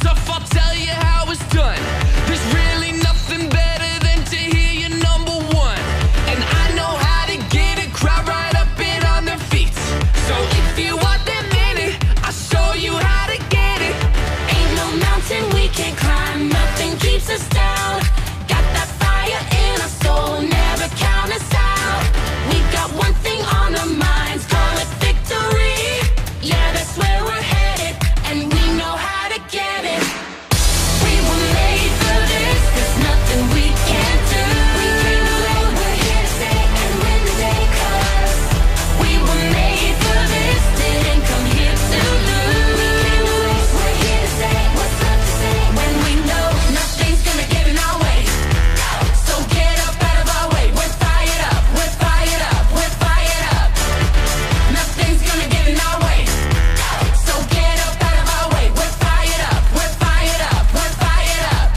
tough, I'll tell you how it's done. There's really nothing better than to hear you number one. And I know how to get a crowd right up and on their feet. So if you want that minute, I'll show you how to get it. Ain't no mountain we can't climb, nothing keeps us down. Got that fire in our soul, never count us out. We got one thing on our minds, call it victory. Yeah, that's where we're headed, and we know how to get it. We were made for this, there's nothing we can't do. We came to win, we're here to stay and win the day, 'cause we were made for this, didn't come here to lose. We came to win, we're here to say what's left to say, when we know nothing's gonna get in our way. So get up out of our way, we're fired up, we're fired up, we're fired up. Nothing's gonna get in our way. So get up out of our way, we're fired up, we're fired up, we're fired up.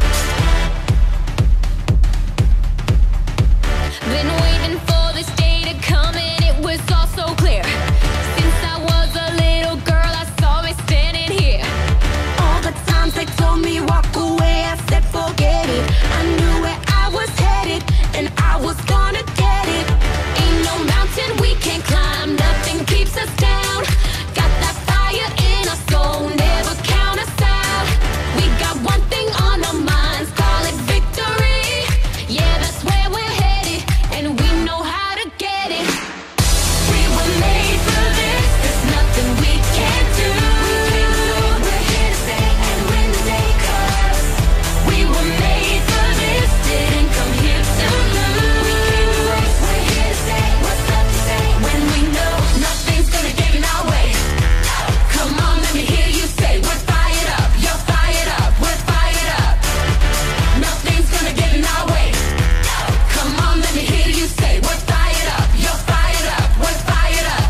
Been waiting for this day to come, and it was all so clear. Since I was a little girl, I saw me standing here. All the times they told me walk away, I said forget it. I knew where I was headed, and I was gonna get it. Ain't no mountain we can't climb, nothing keeps us down. Got that fire in our soul, never count us out. We got one thing on our minds, call it victory. Yeah, that's where we're headed, and we know how to get it. We were made for this, there's nothing we can't do. We came to win, we're here to stay and win the day, 'cause we were made for this, didn't come here to lose. We came to win, we're here to stay, what's left to say, when we know nothing's gonna get in our way. Come on, let me hear you say, we're fired up, you're fired up, we're fired up. Nothing's gonna get in our way. Come on, let me hear you say, we're fired up, you're fired up, we're fired up.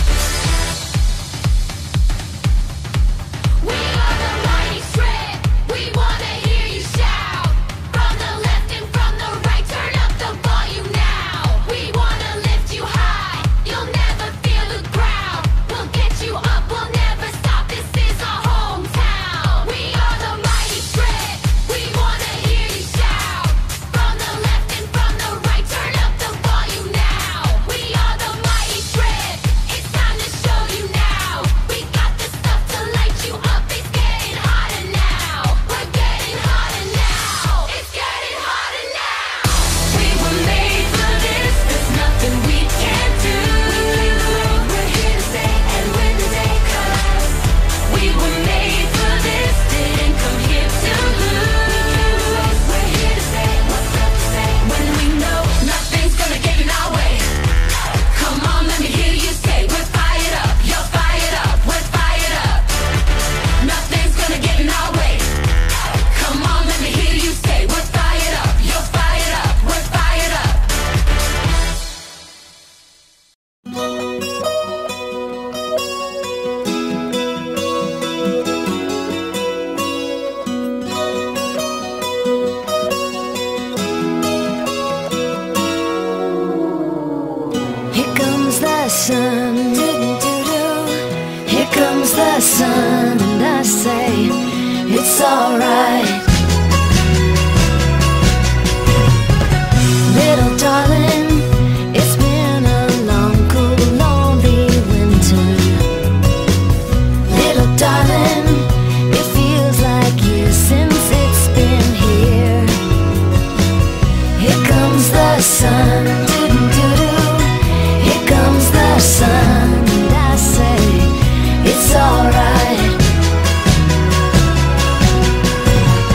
We are the mighty shred. We wanna hear you shout. From the left and from the right, turn up the volume now. We wanna lift you high. You'll never feel the ground. We'll get you up. We'll never stop. This is our hometown. We are the mighty shred. We wanna hear you shout. From the left and from the right, turn up the volume now. We are the mighty shred. It's time to show you now. We got the stuff to light you up. It's getting hotter now. We're getting hotter now. It's getting hotter now. We were made for this, there's nothing we can't do. We came to win, we're here to stay and win the day, 'cause we were made for this, didn't come here to lose. We came to win, we're here to stay, what's left to say, when we know nothing's gonna get in our way. Come on, let me hear you say, we're fired up, you're fired up, we're fired up. Nothing's gonna get in our way. Come on, let me hear you say, we're fired up, you're fired up, we're fired up. Here comes the sun, here comes the sun, and I say it's alright. Little darling, it's been a long, cool, lonely winter. Little darling, it feels like years since it's been here. Here comes the sun, here comes the sun, and I say it's alright.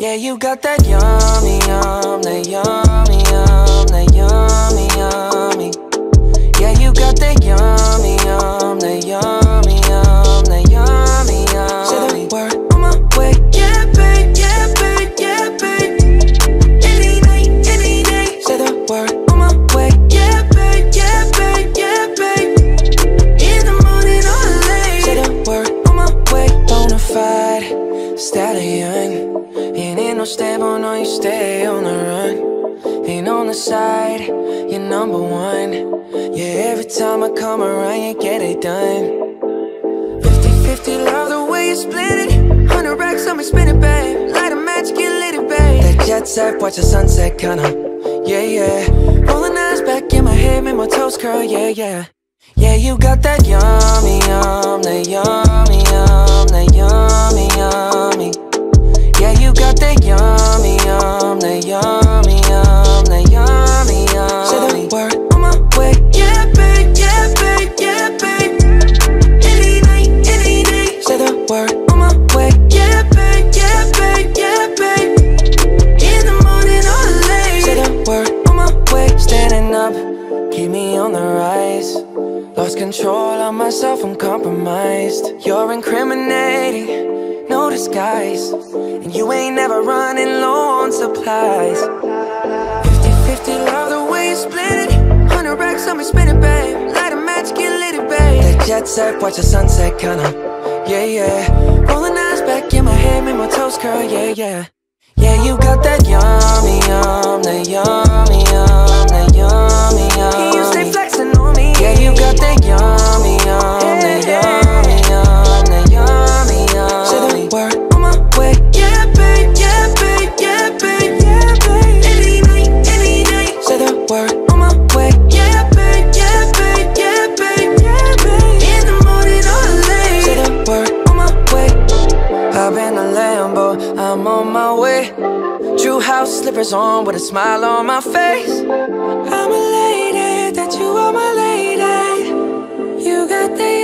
Yeah, you got that yummy, that yummy, that yummy, yummy. Yeah, you got that yummy, that yummy, that yummy, yummy. Say the word on my way. Yeah, babe, yeah, babe, yeah, babe. Any night, any day. Say the word on my way. Yeah, babe, yeah, babe, yeah, babe. In the morning or late. Say the word on my way. Bonafide stallion. Ain't no stable, no, you stay on the run. Ain't on the side, you're number one. Yeah, every time I come around, you get it done. 50-50, love the way you split it. 100 racks on me, spin it, babe. Light a match, get lit, it, babe. That jet set, watch the sunset, kinda. Yeah, yeah. Rolling eyes back in my head, make my toes curl, yeah, yeah. Yeah, you got that yummy, that yummy, that yummy, yummy. Yeah, you got that yummy, that yummy, that yummy, yummy. Say the word on my way. Yeah, babe, yeah, babe, yeah, babe. Any night, any day. Say the word on my way. Yeah, babe, yeah, babe, yeah, babe. In the morning or late. Say the word on my way. Standing up, keep me on the rise. Lost control of myself, I'm compromised. You're incriminating, no disguise. And you ain't never running low on supplies. 50-50, love the way you split it. 100 racks on me, spin it, babe. Light a match, get lit, it, babe. That jet set, watch the sunset, kinda. Yeah, yeah. Rolling eyes back in my head, make my toes curl, yeah, yeah. Yeah, you got that yummy, that yummy, that yummy, yummy. You stay flexing on me. Yeah, you got that yummy, that yummy, that yummy, yummy. Say the word on my way. Yeah, babe, yeah, babe, yeah, babe, yeah, babe. Any night, any day. Say the word on my way. Yeah, babe, yeah, babe, yeah, babe, yeah, babe. In the morning or late. Say the word on my way. Hop in the Lambo, I'm on my way. True house slippers on with a smile on my face. I'm elated that you are my lady. You got the